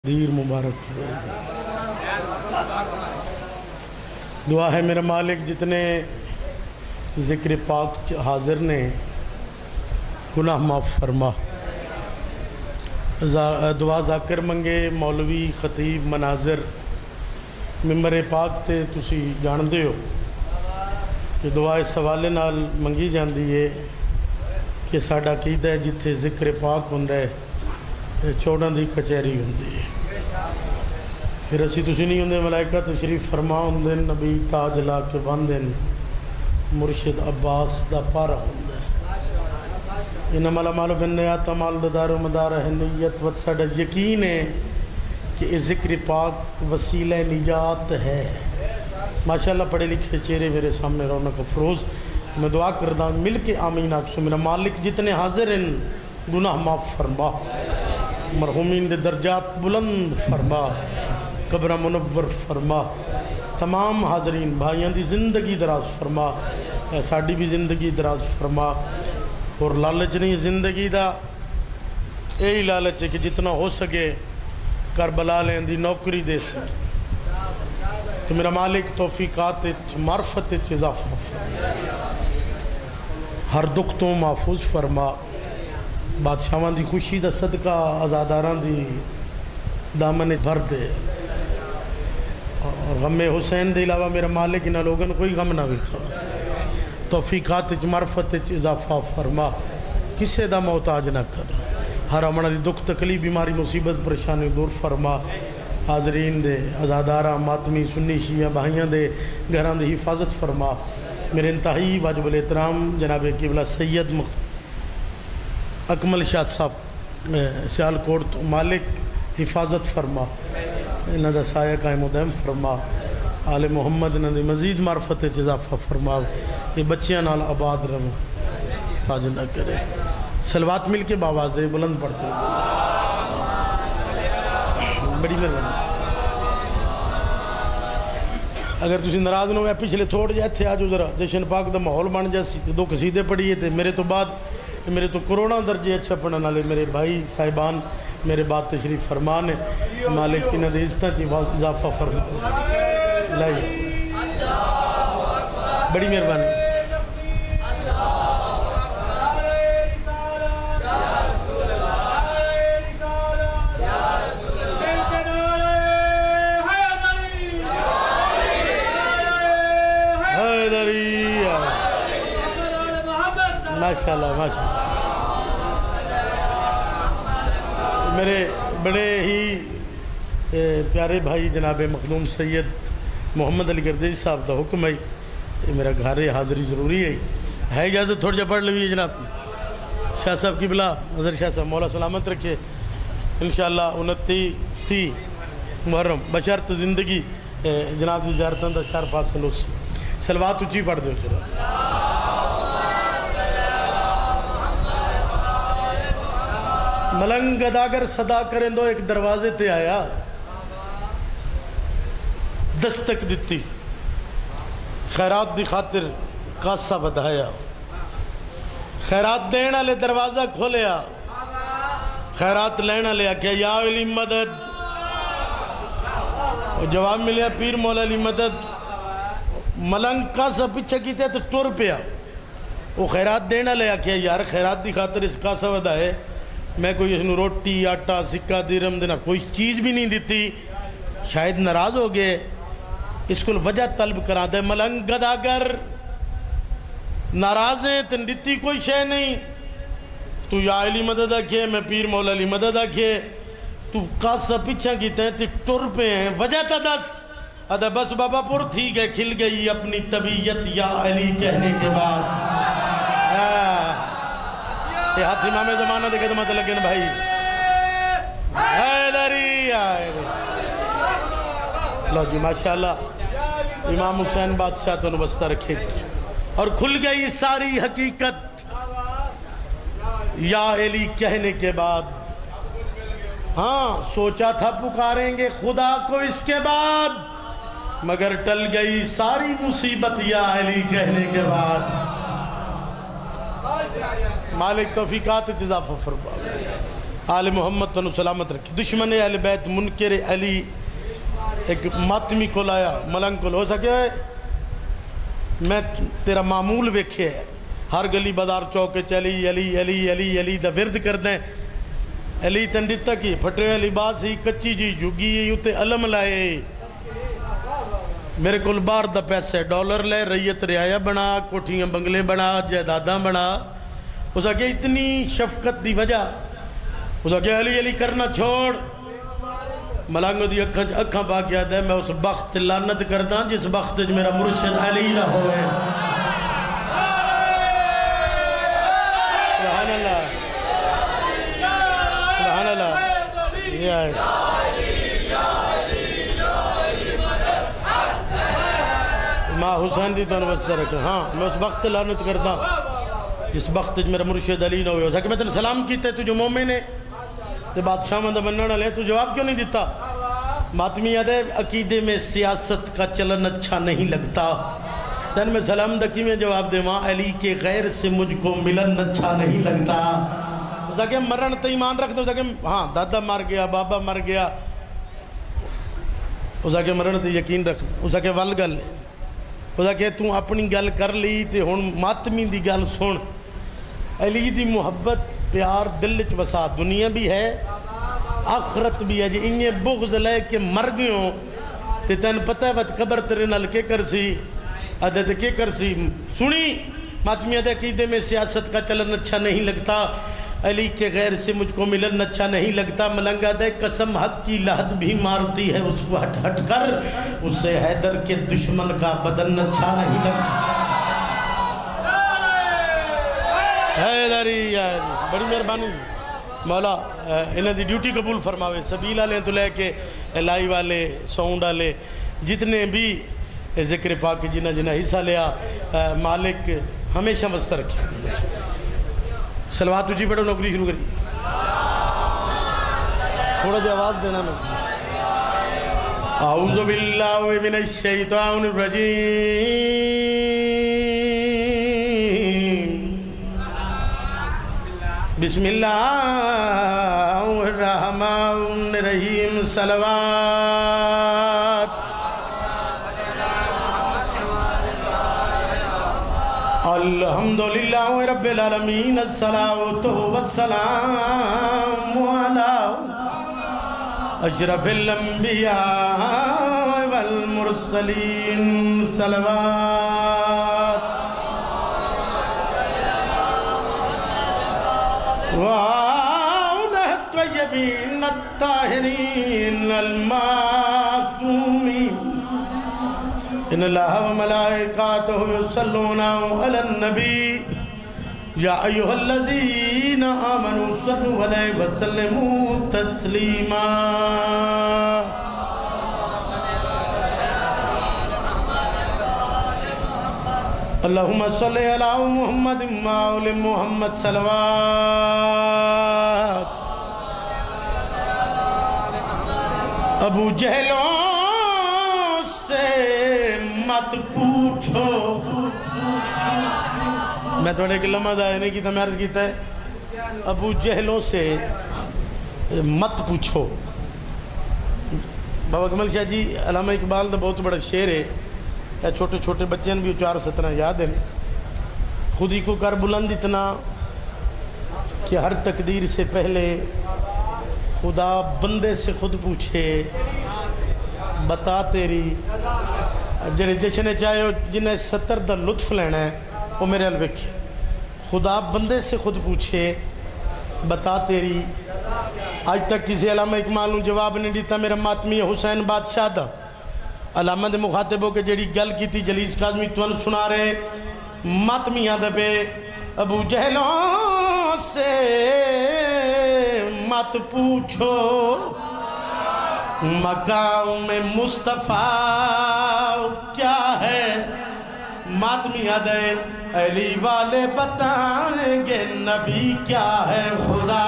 دیر مبارک ہوئے۔ دعا ہے میرا مالک جتنے ذکر پاک حاضر نے گناہ معاف فرما۔ دعا ذاکر منگے مولوی خطیب مناظر ممبر پاک تے تسی جان دے ہو کہ دعا اس حوالے نال منگی جاندی ہے کہ ساڈا عقیدہ ہے جتھے ذکر پاک ہوندا ہے چوڑاں دی کچہری ہوندی ہے۔ پھر اسی تسی نہیں ہوندے ملائکہ تشریف فرما ہوندے نبی تاج لا کے باندھے مرشد عباس دا پارا ہوندا ہے۔ انما الاعمال بالنیات اعمال دا دار و مدار ہے نیت و ساڈا یقین ہے کہ اس ذکر پاک وسیلہ نجات ہے۔ ماشاءاللہ پڑھے لکھے چہرے میرے سامنے رونق افروز۔ میں دعا کردہ مل کے آمین آکسو میرا مالک جتنے حاضر ہیں گناہ معاف فرما، مرحومین دے درجات بلند فرما، قبر منور فرما، تمام حاضرین بھائیاں دی زندگی دراز فرما، ساڑی بھی زندگی دراز فرما۔ اور لالچ نہیں زندگی دا یہی لالچ ہے کہ جتنا ہو سکے کربلا لیں دی نوکری دے سے تو میرا مالک توفیقات معرفت اضافہ فرما، ہر دکھ تو محفوظ فرما، بادشاہاں دی خوشی دا صدقہ آزاداراں دی دامن بھر دے، اور غم حسین دے علاوہ میرا مالک انہا لوگن کوئی غم نہ بکھا، توفیقات معرفت اضافہ فرما، کسے دا محتاج نہ کر، ہر امنہ دی دکھ تکلیف بیماری مصیبت پریشانی دور فرما، حاضرین دے آزادارہ ماتمی سنی شیعہ بھائیاں دے گھران دے حفاظت فرما۔ میرے انتہائی واجب الاحترام جناب قبلہ سید اکمل شاہ صاحب سیال کوٹ مالک حفاظت فرما، انہاں دا سایہ قائم و دائم فرما، آل محمد انہاں دی مزید معرفت اضافہ فرما، یہ بچیاں نال آباد رہو تاج نہ کرے۔ صلوات مل کے باواز بلند پڑھتے ہیں بڑی مہربانی۔ اگر تسی ناراض نہ ہوئے پچھلے تھوڑ جائے تھے آج ذرا جشن پاک دا ماحول بن جاسی تے دو قصیدے پڑھیے تھے میرے تو بعد میرے تو کرونا درجے اچھا پڑھنے والے میرے بھائی صاحبان میرے بات تشریف فرمان ہے، مالک انہاں دے عزتاں چ اضافہ فرما لائیے، بڑی مہربانی۔ ماشاءاللہ ماشاءاللہ میرے بڑے ہی پیارے بھائی جناب مخدوم سید محمد علی گردیش صاحب دا حکم ہے یہ میرا گھر حاضری ضروری ہے اجازت تھوڑا جا پڑھ لوی جناب شاہ صاحب کی بلا حضر شاہ صاحب مولا سلامت رکھے انشاءاللہ 29 محرم بشرط زندگی جناب دی زیارتاں دا چار فاصل اس صلوات اچھی پڑھ دو جناب۔ ملنگ گداگر صدا کریں دو ایک دروازے تے آیا، دستک دیتی خیرات دی خاطر کاسا بدھایا، خیرات دینا لے دروازہ کھولیا، خیرات لینا لے آکیا یا علی مدد، جواب ملیا پیر مولا علی مدد۔ ملنگ کاسا پچھا کیتے تو ٹور پیا، وہ خیرات دینا لے آکیا یار خیرات دی خاطر اس کاسا بدھائے میں کوئی اس نے روٹی آٹا سکہ دیرم دینا کوئی چیز بھی نہیں دیتی، شاید ناراض ہو گئے، اس کو وجہ طلب کرا دے۔ ملنگ گداگر ناراض ہیں تن دیتی کوئی شے نہیں، تو یا علی مدد آکھے میں پیر مولا علی مدد آکھے، تو کاسا پیچھا کیتے ہیں تے ٹر پہ ہیں وجہ تا دس ادھا بس بابا پور تھی گئے کھل گئی اپنی طبیعت یا علی کہنے کے بعد۔ یہ ہاتھ امام زمانہ دے قدمت لگن بھائی حیدری آئے لو جی ماشاءاللہ امام حسین بادشاہ تو نبستہ رکھے اور کھل گئی ساری حقیقت یا علی کہنے کے بعد۔ ہاں سوچا تھا پکاریں گے خدا کو اس کے بعد، مگر ٹل گئی ساری مصیبت یا علی کہنے کے بعد۔ مالک توفیقات اضافہ فرما۔ آل محمد تنو سلامت رکھے. دشمن اہل بیت منکر علی ایک ماتمی کو لایا ملنگ کو ہو سکے میں تیرا معمول ویکھے ہے ہر گلی بازار چوکے چلی علی علی علی علی دا ورد کر دیں علی تندیتا کی پھٹے لباس ہی کچی جی جھگی یوتے علم لائے میرے کل بار دا پیسے ڈالر لے ریت رعایا بنا کوٹھیاں بنگلے بنا جائیداداں بنا اس آگے اتنی شفقت دی وجہ اس آگے علی علی کرنا چھوڑ ملانگو دی اکھاں پاک یاد ہے میں اس بخت لعنت کرداں جس بخت جو میرا مرشد علی نہ ہوئے. سبحان اللہ سبحان اللہ یہ آئے ماں حسین دی تو انوستہ رکھا. ہاں میں اس بخت لعنت کرداں جس بخت جو میرا مرشد علی نہ ہوئے. اس آگے میں تنہیں سلام کیتا ہے تو جو مومن ہے تو بادشاہ مندہ بننا لے تو جواب کیوں نہیں دیتا. ماتمی یاد ہے عقیدے میں سیاست کا چلن اچھا نہیں لگتا تن میں سلام دکی میں جواب دے ماں علی کے غیر سے مجھ کو ملن اچھا نہیں لگتا. اس آگے مرن تو ایمان رکھ دو. اس آگے ہاں دادا مر گیا بابا مر گیا اس آگے مرن تو یقین رکھ. اس آگے ول گل اس آگے تو اپنی گل کر لی تے ہون ماتمی دی گل سن. علی دی محبت پیار دل چ وسا دنیا بھی ہے آخرت بھی ہے جی انہیں بغض لے کے مر گئوں تے تین پتہ ہے بات قبر تیرے نال کے کرسی عدد کے کرسی سنی ماتمیہ دے عقیدے میں سیاست کا چلن اچھا نہیں لگتا علی کے غیر سے مجھ کو ملن اچھا نہیں لگتا. ملنگا دے قسم حق کی لہد بھی مارتی ہے اس کو ہٹ ہٹ کر اس سے حیدر کے دشمن کا بدن اچھا نہیں لگتا. حیدری بڑی مہربانی مولا انہیں دی ڈیوٹی قبول فرماوے. سبیل والے تو لے کے لائی والے ساؤنڈ والے جتنے بھی ذکر پاک جنہ جنہ حصہ لیا مالک ہمیشہ مست رکھے. سلوات تجھی پڑھو نوکری شروع کری تھوڑا جا آواز دینا میں. اعوذ باللہ من الشیطان الرجیم بسم اللہ الرحمن الرحیم. صلوات الحمدللہ رب العالمین الصلاۃ والسلام علی اشرف الانبیاء والمرسلین. صلوات وعلى الطيبين الطاهرين المعصومين إن الله وملائكته يصلون على النبي يا أيها الذين آمنوا صلوا عليه وسلموا تسليما. اللہم صلی علی محمد وآل محمد. صلوات. ابو جہلوں سے مت پوچھو میں تھوڑے ایک لمحہ دائنے کی تمیارت کیتا ہے. ابو جہلوں سے مت پوچھو. بابا کمل شاہ جی علامہ اقبال دا بہت بڑا شعر ہے یا چھوٹے چھوٹے بچے بھی 4-17 یاد ہیں. خود ہی کو کر بلند اتنا کہ ہر تقدیر سے پہلے خدا بندے سے خود پوچھے بتا تیری جنہیں جشن چاہے جنہیں 70 دا لطف لینا ہے وہ میرے الوکھ. خدا بندے سے خود پوچھے بتا تیری. آج تک کسی علامہ اقبال نے جواب نہیں دیتا. میرا ماتمی حسین بادشاہ دا علامہ دے مخاطبوں کے جڑی گل کی تھی جلیس کاظمی تو ان سنا رہے ماتمی یاد پہ ابو جہلوں سے مت پوچھو مقام مصطفیٰ کیا ہے. ماتمی یاد ہے علی والے بتائیں گے نبی کیا ہے خدا.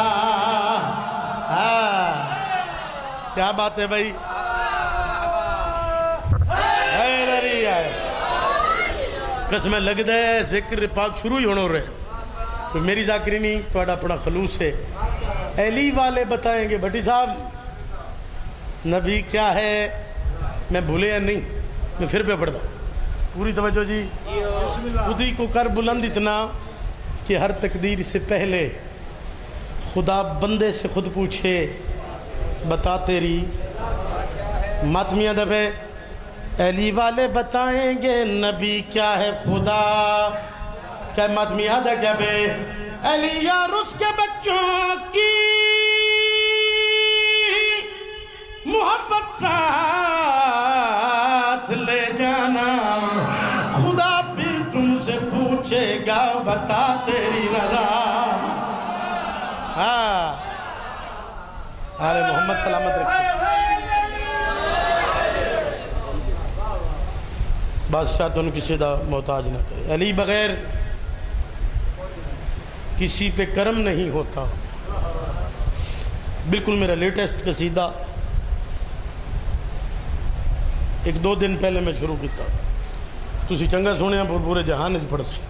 کیا بات ہے بھائی. قسمیں لگ دے ذکر پاک شروع ہی ہونا رہے. میری ذاکری نہیں تو اپنا خلوص ہے. علی والے بتائیں گے بھٹی صاحب نبی کیا ہے، میں بھولے یا نہیں، میں پھر پہ پڑھتا ہوں، پوری توجہ جی۔ خودی کو کر بلند اتنا کہ ہر تقدیر سے پہلے خدا بندے سے خود پوچھے بتا تیری ماتمیاں دبے۔ علی والے بتائیں گے نبی کیا ہے خدا، کیا ماتمیاں دا کیا بے علی یار اس کے بچوں کی محبت ساتھ لے جانا، خدا پھر تم سے پوچھے گا بتا تیری رضا۔ ہاں آل محمد سلامت رکھیں، بادشاہ تو ان کی صدا محتاج نہ کرے۔ علی بغیر کسی پہ کرم نہیں ہوتا، بالکل میرا لیٹسٹ قصیدہ ایک دو دن پہلے میں شروع کیتا، تسی چنگا سونے ہیں پورے جہان وچ پڑھ سی،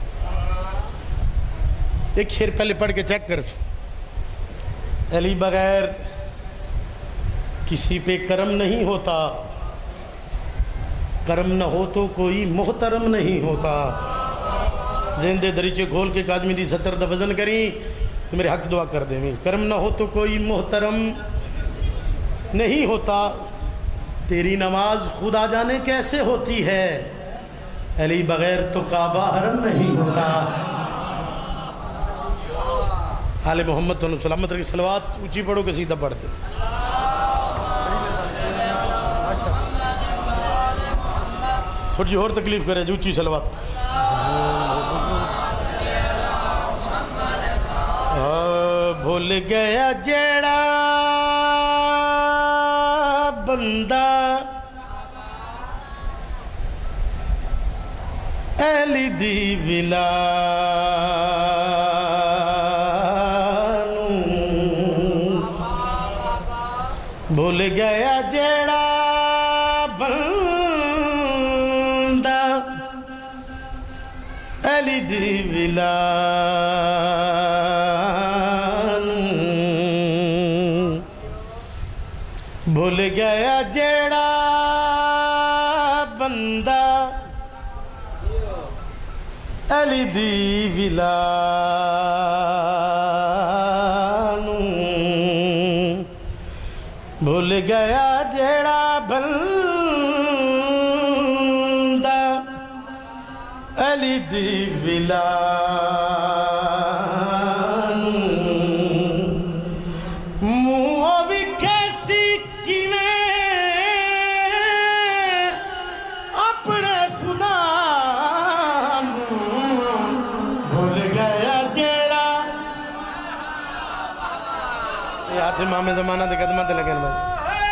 ایک شعر پہلے پڑھ کے چیک کر سی۔ علی بغیر کسی پہ کرم نہیں ہوتا، کرم نہ ہو تو کوئی محترم نہیں ہوتا۔ زندے دریچے کھول کے کاظمی دی ستر دا وزن کریں تو میرے حق دعا کر دیں، کرم نہ ہو تو کوئی محترم نہیں ہوتا، تیری نماز خدا جانے کیسے ہوتی ہے، علی بغیر تو کعبہ حرم نہیں ہوتا۔ آل محمد تو سلامت رکھی، صلوات اونچی پڑھو قصیدہ پڑھ دے۔ تھوڑی اور تکلیف کرے جو اونچی صلوات۔ بھول گیا جیڑا بندہ علی دی ولا بھول گیا جیڑا بندہ علی دی ولا بھول گیا جیڑا بندہ علی دی ولا بھول گیا جیڑا بندہ علی دی ولا امام زمانہ دے قدمہ تے لگن بھائی،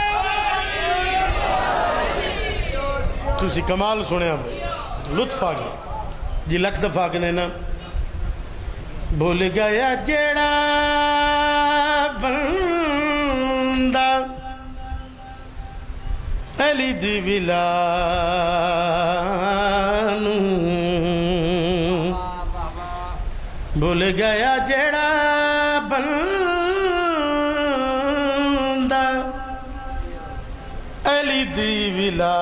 تُسی کمال سنے ہیں بھائی، لطف آگیا جی، لکھ دفعہ کے دینا۔ بھول گیا جیڑا بندہ علی دی ولا بھول گیا جیڑا بندہ علی دی ولا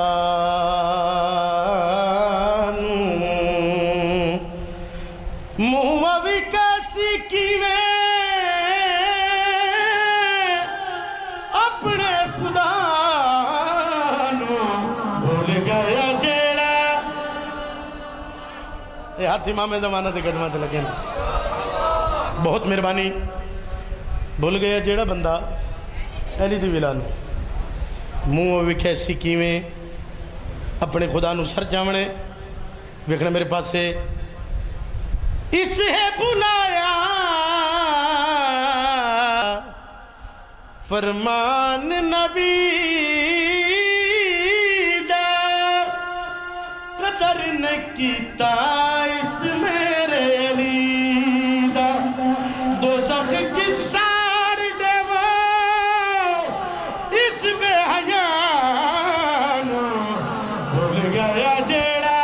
موہ وکاسی کیویں اپنے خدا نو بھول گیا جیڑا۔ یہ ہاتھ امام زمانہ دے قدمہ تے لگے نا، بہت مہربانی۔ بھول گیا جیڑا بندہ علی دی ولا نو منہ وکھیسی کیویں اپنے خدا نو سر چاونے۔ ویکھنا میرے پاس سے اسے بلایا فرمان نبی دا، قدر نہ کیتا اس میرے علی دا، دوزخ جس سار دے وہ اس بے حیانو بھول گیا جیڑا۔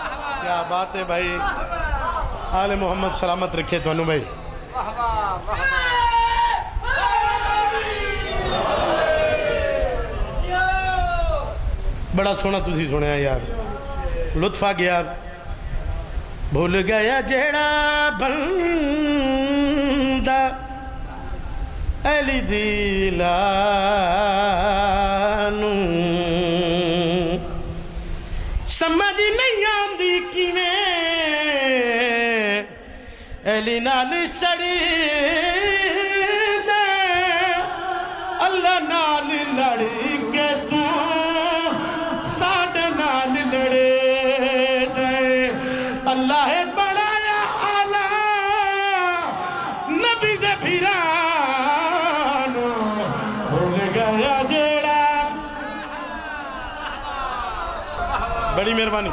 کیا بات ہے بھائی، آل محمد سلامت رکھے تو انو بھائی۔ بڑا سونا تسی سنیا یار لطف آ گیا بھول گیا جیڑا بندہ علی دیلانو سمجھ نہیں آندی کیویں علی نال سڑی دے اللہ نال لڑی کے تو ساڑھے نال لڑے دے اللہ بڑایا آلہ نبی دے بھیرانو بھول گیا جیڑا بڑی مہربانی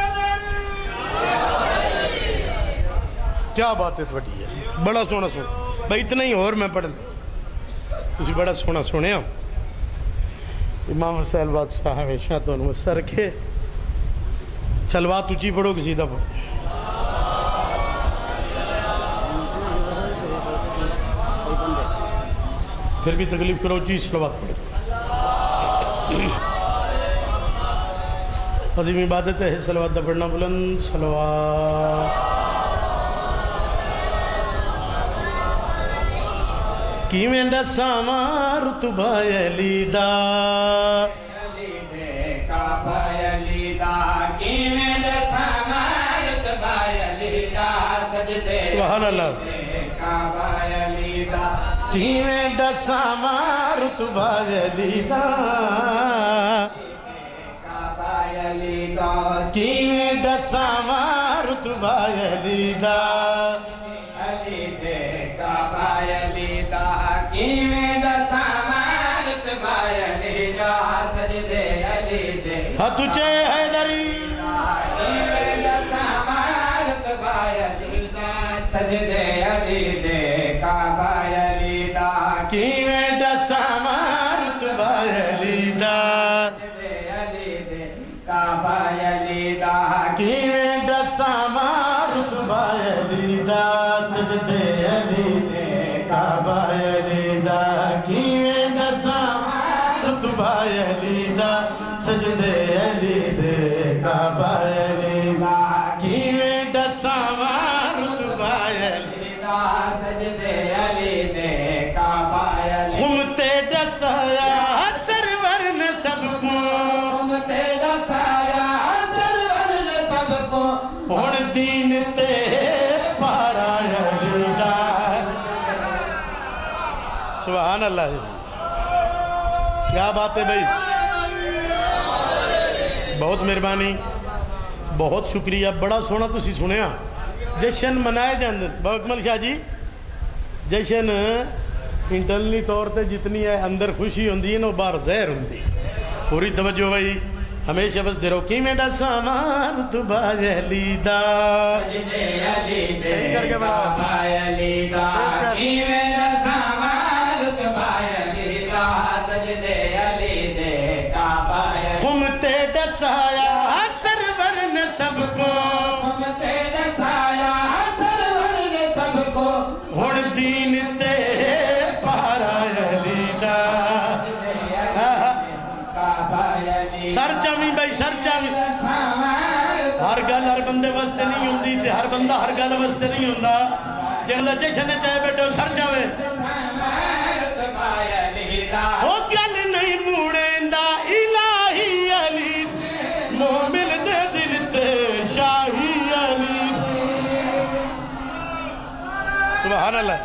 کیا بات ہے بڑی ہے بڑا سونا سونا بھائی اتنا ہی اور میں پڑھ دیں تسی بڑا سونا سونے ہوں امام حسین بات صاحب شاہ تو نمستہ رکھے سلوات اچھی پڑھو کہ سیدھا پڑھو پھر بھی تکلیف کرو چیز سلوات پڑھو عظیم عبادت ہے سلوات دا پڑھنا بلند سلوات کیویں دساواں رتبہ علی دا علی دے کعبہ علی دا کیویں دساواں رتبہ علی دا سجدے سبحان اللہ کعبہ علی دا کیویں دساواں رتبہ علی دا کعبہ علی دا کیویں دساواں رتبہ علی دا علی دے کعبہ علی دا کیویں دساواں رتبہ علی دا سجدے علی دے ہاتھ اچھے حیدری کیویں دساواں رتبہ علی دا سجدے علی دے کعبہ علی دا کیویں دساواں رتبہ علی دا سجدے علی دے کعبہ علی دا کیویں دساواں رتبہ علی دا سجدے علی دے کعبہ علی دا کیویں دساواں رتبہ علی دا سجدے علی دے کعبہ علی دا کیویں دساواں رتبہ علی دا سجدے علی دے کعبہ علی خمتے دسایا سرور نے سب کو تے دسایا سرور نے سب کو ہن دین تے پارا علی دا سبحان اللہ کیا بات ہے بھائی بہت مہربانی بہت شکریہ بڑا سونا تسی سنیا جشن منائے جاندے باکمل شاہ جی جشن انٹرنلی طور تے جتنی ہے اندر خوشی ہوندی ہے نا باہر زہر ہوندی پوری توجہ بھائی ہمیشہ بس دے رو کی میں دساواں رتبہ علی دا سجدے علی دے کعبہ علی دا کیویں دساواں رتبہ علی دا سجدے علی دے کعبہ علی خمتے دسایا سرور نے سب کو تے دسایا سرور نے سب کو ہن دین تے پارا علی دا کعبہ علی سر چاویں بھائی سر چاویں ہر گل ہر بندے واسطے نہیں ہوندی تے ہر بندہ ہر گل واسطے نہیں ہوندا جڑا جشن چاہے بیٹھو سر چاوے او گل نہیں موڑیندا الہی علی مومن دے دل تے شاہی علی سبحان اللہ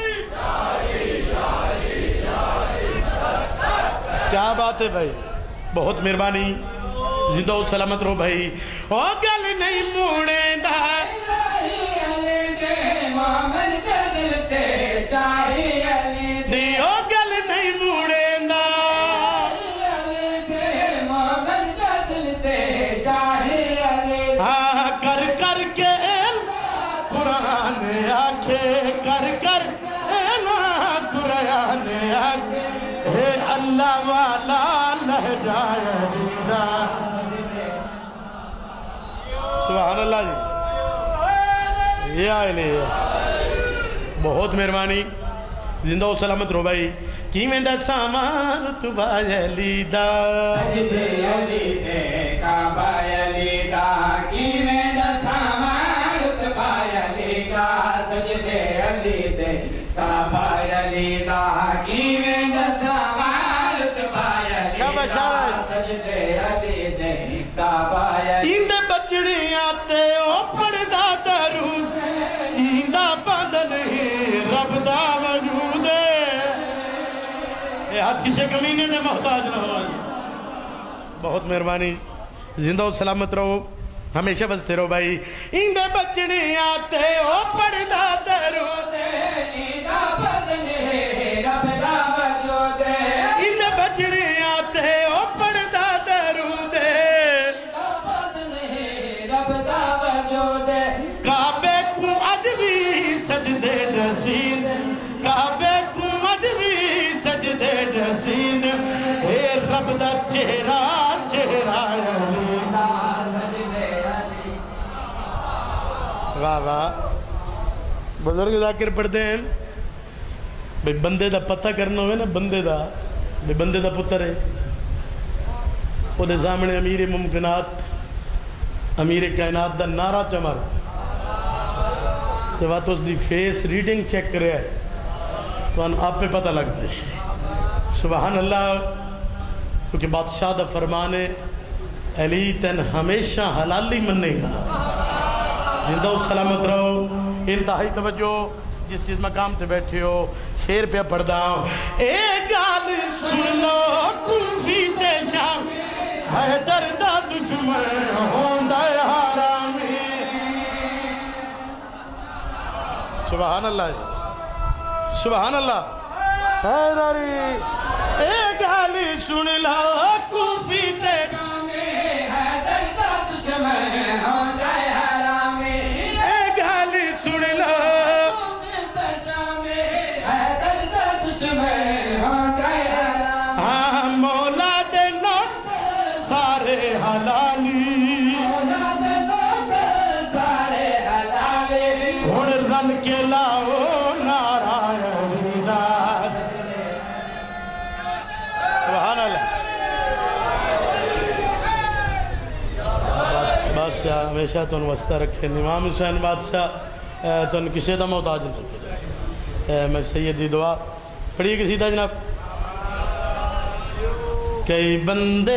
کیا بات ہے بھائی بہت مہربانی زندہ و سلامت رہو بھائی او گل نہیں موڑیندا دیو گل نہیں موڑیندا ہاں کر کر کے قرآن آکھے کر کر قرآن آکھے اے اللہ والا لہجہ علی دا سبحان اللہ جی یہ آئے نہیں بہت مہربانی زندہ و سلامت رو بھائی کی میں ڈسا رتبہ علی دا سجدے علی دے کعبہ علی دا کی میں ڈسا رتبہ علی دا سجدے علی دے کعبہ علی دا کی میں ڈسا رتبہ علی دا سجدے علی دے کعبہ علی ایندے بچڑی آتے او پڑھدا درود ایندہ بدل ہی رب دا وجود اے ہاتھ کسے کمینے دے محتاج نہ ہو بہت مہربانی زندہ و سلامت رہو ہمیشہ بستے رہو بھائی ایندے بچڑی آتے او پڑھدا درود ایندہ بدل ہی رب دا وجود ایندے بچڑی آتے او پڑھدا درود کعبے کو ادبی سجدے رسید کعبے کو ادبی سجدے رسید اے رب دا چہرہ چہرہ علی واہ واہ بزرگ ذاکر پڑھتے ہیں بھئی بندے دا پتہ کرنا ہوئے نا بندے دا پتر ہے وہ دے سامنے امیر ممکنات امیر کائنات دا نعرہ چمر تو بات اس دی فیس ریڈنگ چیک کرے ہے تو آپ پہ پتہ لگ گئے سبحان اللہ کیونکہ بادشاہ دا فرمانے علی تن ہمیشہ حلالی مننے گا زندہ و سلامت رہو انتہائی توجہ جس چیز مقام تے بیٹھے ہو شیر پہ پڑھ داؤں اے گال سن لو کوفی تے شام حیدر دا دشمن ہوندہ حرامی سبحان اللہ سبحان اللہ حیدری اے گالی سن لو کوفی تے حیدر دا دشمن ہوندہ حرامی اے گالی سن لو حیدر دا دشمن ہوندہ حرامی ہاں مولا دے نوٹ سارے حلالی ہون رن کے لاؤ نعرہ علی دا سبحان اللہ بادشاہ ہمیشہ تو واسطہ رکھے امام حسین بادشاہ تو کسی دا محتاج نہ کرے میں سیدی دعا پڑھیے کسی دا جناب کئی بندے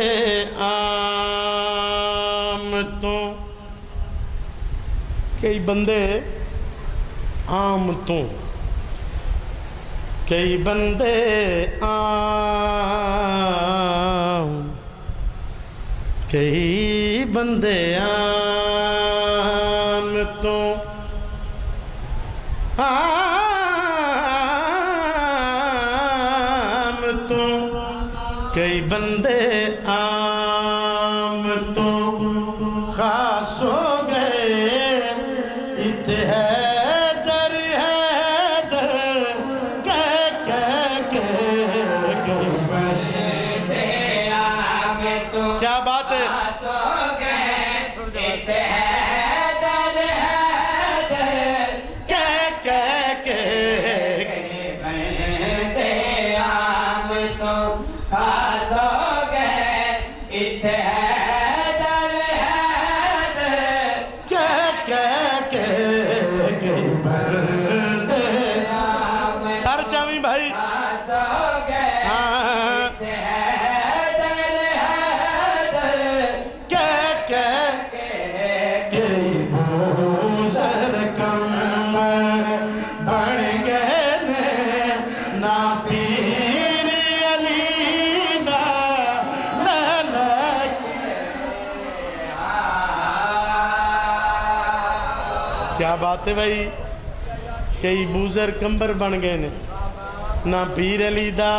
آمتوں کئی بندے آمتوں کئی بندے کئی بندے آمتوں کئی بندے آمتوں خاص ہو گئے ات حیدر حیدر کہہ کئی بندے آمتوں کیا بات ہے سو گئے ات حیدر حیدر کہہ بندے آمتوں خاص ہو گئے ات حیدر حیدر کئی بندے سر چاویں بھائی خاص ہو گئے ات حیدر حیدر کئی بوزر کم بن گئے نا پیر علی دا لالک کیا بات ہے بھائی کئی بوزر کمبر بن گئے نا پیر علی دا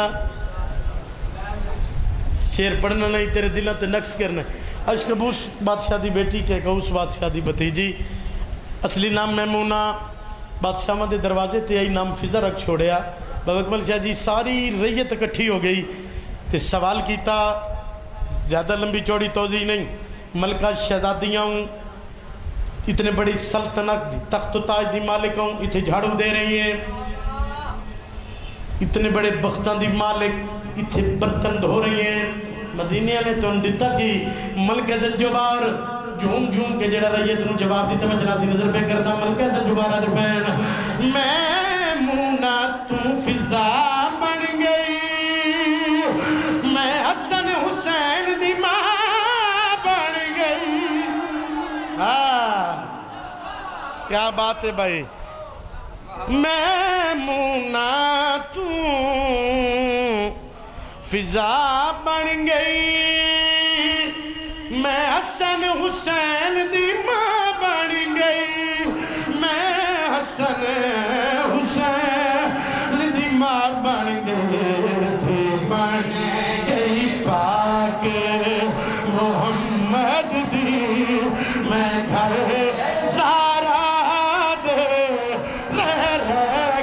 شیر پڑھنا نہیں تیرے دلوں تے نقص کرنا اشکبوس بادشاہ دی بیٹی کہ کہوس بادشاہ دی بتیجی اصلی نام میمونہ بادشاہ دے دروازے تے آئی نام فضا رکھ چھوڑیا بابا اکمل شاہ جی ساری ریت اکٹھی ہو گئی تے سوال کیتا زیادہ لمبی چوڑی توضیح نہیں ملکہ شہزادیاں ہوں اتنے بڑی سلطنت دی تخت و تاج دی مالک ہوں اتنے جھاڑو دے رہی ہیں اتنے بڑے بختان دی مالک اتنے برتن دھو رہی ہیں مدینہ نے تو دیتا کہ ملکہ زنجبار جھوم جھوم کے جڑا رہی ہے تنہوں جواب دیتا میں جناتی نظر پہ کرتا ملکہ زنجبار آج پہن میں مونا تو فضا بن گئی میں حسن حسین دی ماں بن گئی کیا بات ہے بھائی میں مونا تو فضا بن گئی میں حسن حسین دی ماں بن گئی میں حسن حسین دی ماں بن گئی تھی بن گئی پاک محمد دی میں گھر سارا دے رہ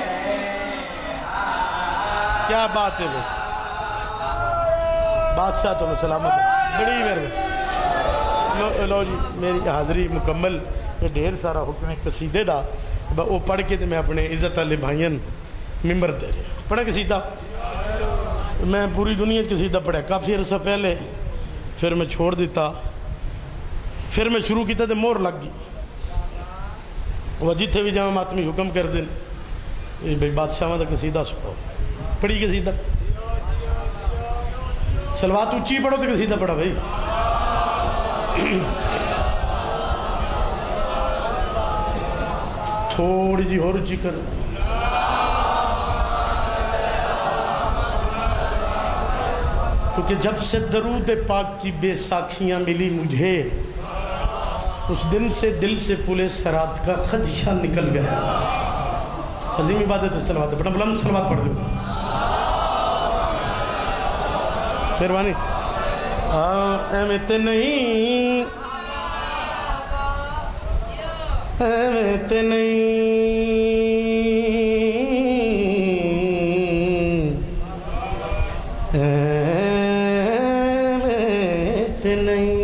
کیا بات ہے وہ بادشاہ تو سلامت بڑی مہربانی لو جی میری حاضری مکمل یہ ڈھیر سارا حکم قصیدے دا وہ پڑھ کے میں اپنے عزت والے بھائین ممبر دے رہے پڑھا قصیدہ میں پوری دنیا قصیدہ پڑھا کافی عرصہ پہلے پھر میں چھوڑ دیتا پھر میں شروع کیتا تو مور لگ گئی وہ جتھے بھی جامع ماتمی حکم کر دیں بھئی بادشاہ دا قصیدہ سنو پڑھی قصیدہ سلوات اچھی پڑھو تو قصیدہ پڑھا بھائی تھوڑی جی اور اچھی کر کیونکہ جب سے درود پاک کی بے ساکھیاں ملی مجھے اس دن سے دل سے پولے سرات کا خدشہ نکل گیا عظیم عبادت ہے سلوات بڑا بلند سلوات پڑھ دو مہربانی احمد نہیں احمد نہیں احمد نہیں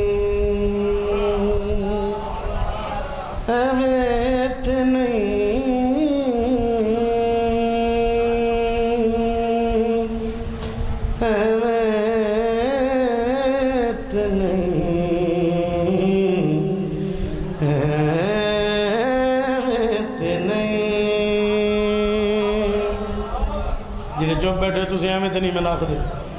احمد نہیں جو بیٹھے تو احمد نہیں میں لاکھ دے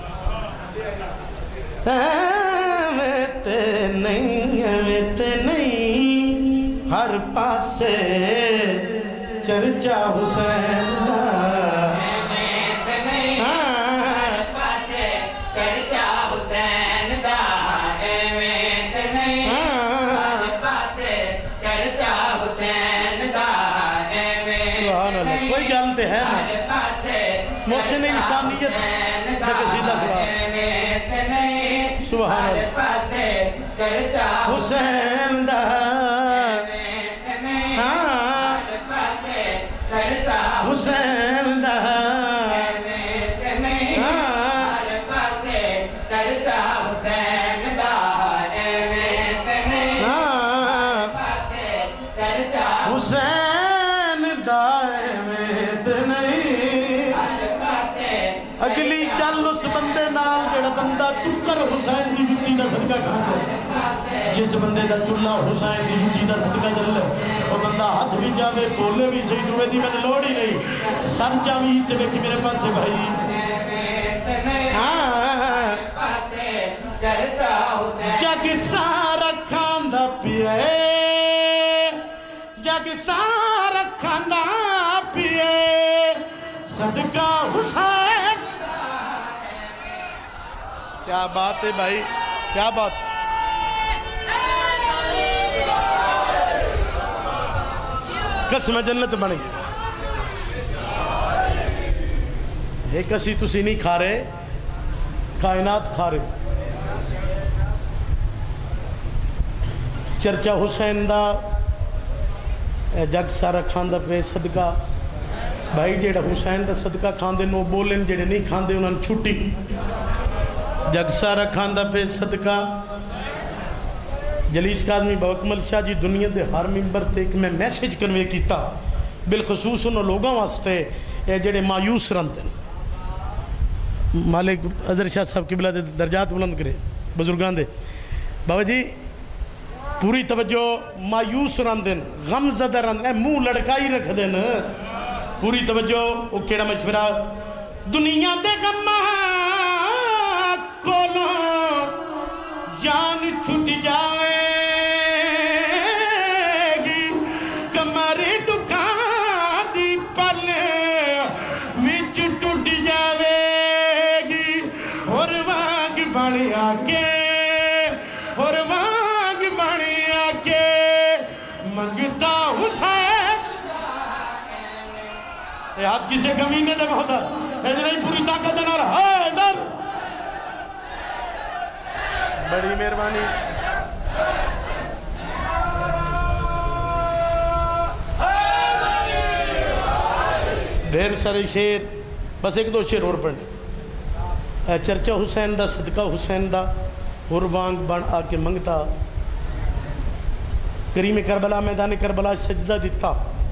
احمد نہیں احمد نہیں ہر پاسے چرچا حسین دا احمد نہیں ہر پاسے چرچا حسین دا احمد نہیں ہر پاسے چرچا حسین دا سبحان اللہ کوئی گالتے ہے نا محسن انسانیت کا قصیدہ سبحان اللہ حسین دا حسین دا حسین دا اگلی گل اس بندے نال جڑا بندہ ٹکر حسین دی جُتی دا صدقہ کھانا جس بندے دا چلا حسین دی جُتی دا صدقہ جلے وہ بندہ ہاتھ بھی جاوے بولے بھی صحیح دوے دی میں لوڑ ہی نہیں سر جاوی تے بیٹھی میرے پاس سے بھائی جگ سارا کھاندا پیے جگ سارا کھاندا پیے صدقہ حسین کیا بات ہے بھائی کیا بات قسم جنت بن گئی ایک اسی تسی نہیں کھا رہے کائنات کھا رہے چرچا حسین دا جگ سارا کھاندہ پہ صدقہ بھائی جیڑا حسین دا صدقہ کھاندے نو بولن جیڑے نہیں کھاندے انہاں چھٹی جگ سارا کھاندہ پہ صدقہ جلیس کاظمی باکمل شاہ جی دنیا دے ہر ممبر تے ایک میں میسیج کنوے کیتا بالخصوص انہوں لوگوں واسطے یہ جڑے مایوس رہتے ہیں، مالک اظہر شاہ صاحب قبلہ دے درجات بلند کرے بزرگان دے، بابا جی پوری توجہ، مایوس رہتے ہیں، غم زدہ رہتے ہیں، منہ لڑکائی رکھ دیں، پوری توجہ، وہ کیڑا مشورہ، دنیا دے غمہ کولوں جان چھٹ جائے گی، کمرے دکان دی پلے وچ ٹوٹ جاوے گی، اور وانگ بڑی آکے، اور وانگ بڑی آکے منگتا حسین، یہ ہاتھ کسے کمینے دے بہتا ادھر ہی پوری طاقت دینا رہا ادھر، بڑی مہربانی، ڈھیر سارے شیر، بس ایک دو شیر اور پڑھنے، اے چرچا حسین دا صدقہ حسین دا، اور وانگ بن آکے منگتا، کریم کربلا میدان کربلا سجدہ دیتا،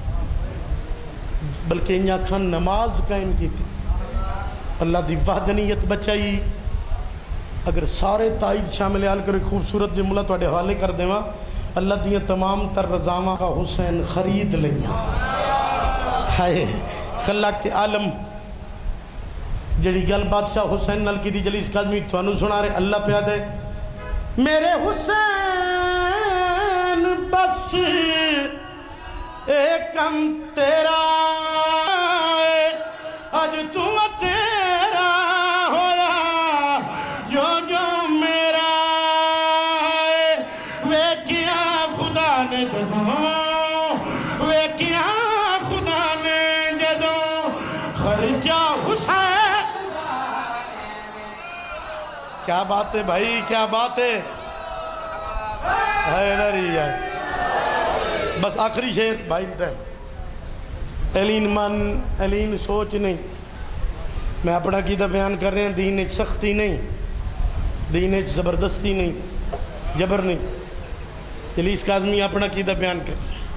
بلکہ انہاں کھان نماز قائم کی تھی، اللہ دی وحدانیت بچائی، اگر سارے تائید شامل حال کرو، خوبصورت جملہ تو اڈے حوالے کر دیں، اللہ دیاں تمام تر رضاواں کا حسین خرید لیاں، ہائے خلاق کے عالم جڑی گل بادشاہ حسین نال کی دی جلیس قادمی توانو سنا رہے، اللہ پہ آدھے میرے حسین بس ایک کم تیرا آج تو تیرا ہویا جو جو میرا وے کیا خدا نے جدوں، وے کیا خدا نے جدوں خرچہ حسین، کیا بات ہے بھائی، کیا بات ہے، حیدری آئے، بس آخری شیر بھائی ٹائم، علین من علین سوچ نہیں، میں اپنا قیدہ بیان کر رہے ہیں، دین ایک سختی نہیں، دین ایک زبردستی نہیں، جبر نہیں، جلیس کاظمی اپنا قیدہ بیان کر،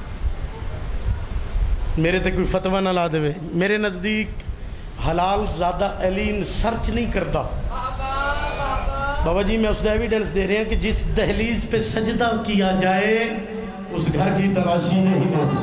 میرے تے کوئی فتوہ نہ لا دے، میرے نزدیک حلال زیادہ علین سرچ نہیں کرتا، بابا جی میں اس دا ایویڈنس دے رہے ہیں کہ جس دہلیز پہ سجدہ کیا جائے اس گھر کی تلاشی نہیں ہوتی،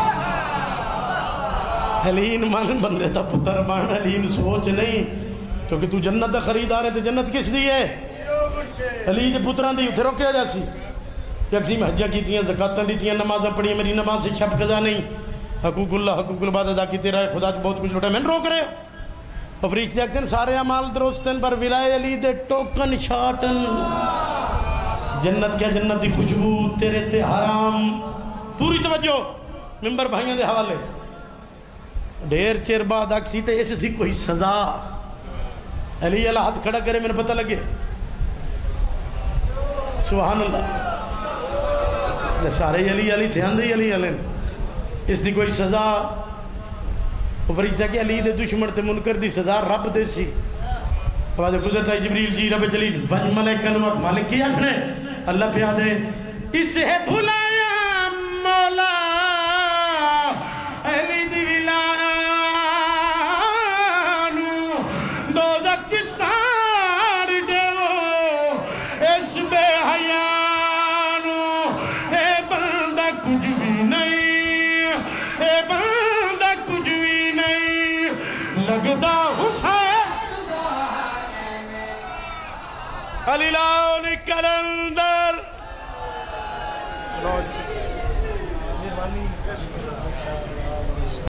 علین من بندے تا پتر مان، علین سوچ نہیں، کیونکہ تو جنت دا خریدار ہے تو جنت کس دی ہے، علی دے پتران دی اتھے روکیا جاسی، یکسی میں حجہ کی تیاں، زکاتاں دی تیاں، نمازاں پڑھی، میری نماز سے شب قضا نہیں، حقوق اللہ حقوق العباد ادا کی تیرا ہے، خدا تو بہت کچھ لوٹا ہے، میں روک رہے ہو، اور فرشتے اکثر سارے عمال درستن پر ولائے علی دے ٹوکن شاٹن، جنت کیا جنت دی خوشبو تیرے تے حرام، پوری توجہ، ممبر بھائیوں دے حوالے، ڈھیر چیر بعد اکسی تے اس تھی کوئی سزا، علی اللہ ہاتھ کھڑا کرے میں نے پتہ لگے، سبحان اللہ، سارے علی علی تھے اندھی علی علی، اس دی کوئی سزا، فرشتہ کہ علی دے دشمن تے منکر دی سزا رب دے سی، بعد قدرت ہے جبریل جی رب جلیل وج ملکن وقت مالک کی اکھنے، اللہ پہ آدھے اسے بھلایا مولا علی دی ولانو دوزک چی سار دیو اس بے حیانو، اے بندہ کچھ بھی نہیں، اے بندہ کچھ بھی نہیں، لگدا حسین علی لاؤ کلندر